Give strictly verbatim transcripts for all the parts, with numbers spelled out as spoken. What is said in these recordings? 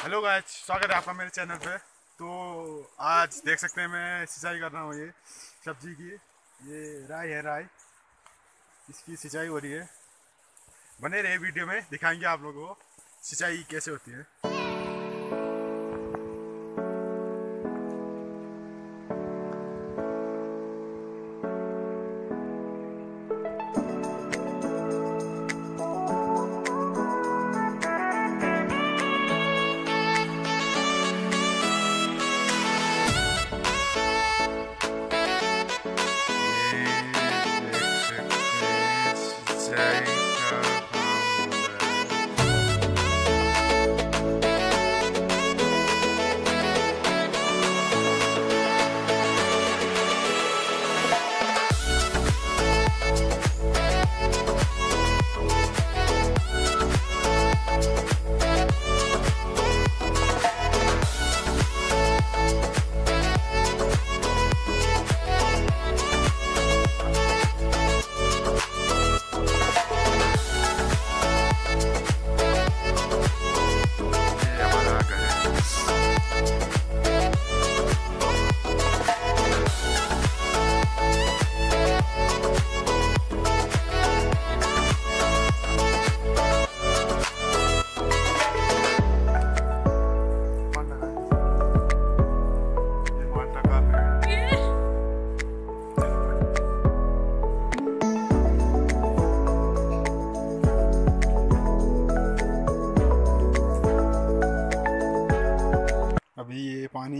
Hello guys, स्वागत है आपका मेरे चैनल पे। तो आज देख सकते हैं मैं सिंचाई कर रहा हूँ ये सब्जी की। ये राई है, राई इसकी सिंचाई हो रही है। बने रहे वीडियो में, दिखाएंगे आप लोगों को सिंचाई कैसे होती है। अभी ये पानी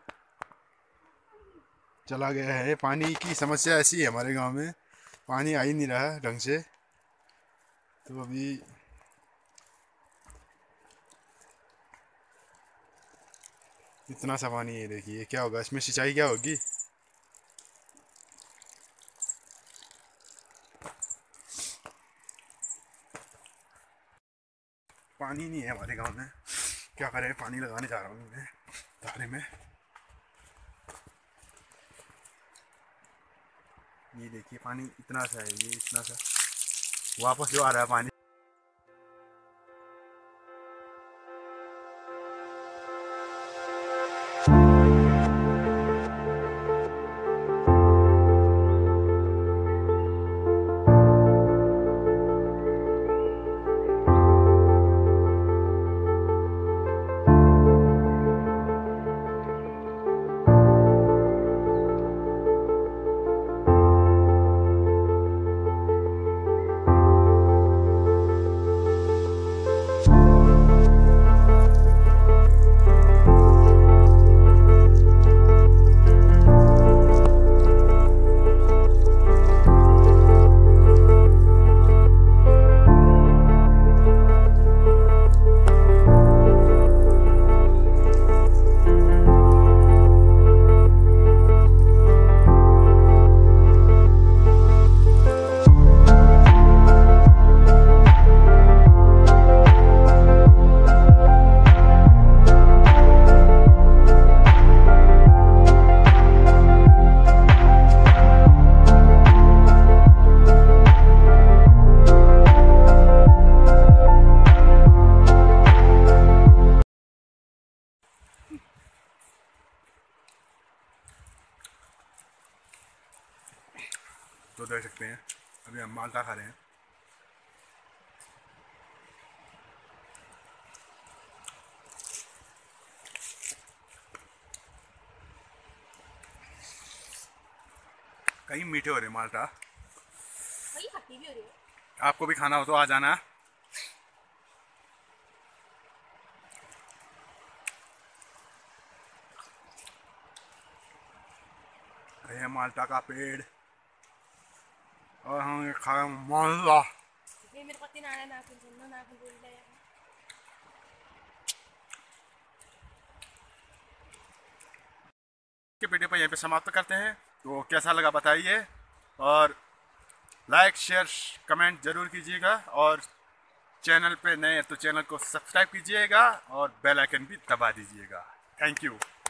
चला गया है। पानी की समस्या ऐसी है हमारे गांव में, पानी आ ही नहीं रहा ढंग से। तो अभी इतना सा पानी है, देखिए क्या होगा इसमें, सिंचाई क्या होगी। पानी नहीं है हमारे गांव में, क्या करें। पानी लगाने जा रहा हूँ मैं धारे में। ये देखिए पानी इतना सा है, ये इतना सा वापस जो आ रहा है पानी। तो देख सकते हैं अभी हम माल्टा खा रहे हैं। कहीं मीठे हो रहे हैं माल्टा, कहीं खट्टी भी हो रही है। आपको भी खाना हो तो आ जाना। ये माल्टा का पेड़ और हम ये खाए माल्टा। ये मेरे को तीन आना ना कुछ ना ना कुछ बोल रहा है। के वीडियो पर यहीं पे समाप्त करते हैं। तो कैसा लगा बताइए, और लाइक शेयर कमेंट जरूर कीजिएगा, और चैनल पे नए हैं तो चैनल को सब्सक्राइब कीजिएगा और बेल आइकन भी दबा दीजिएगा। Thank you.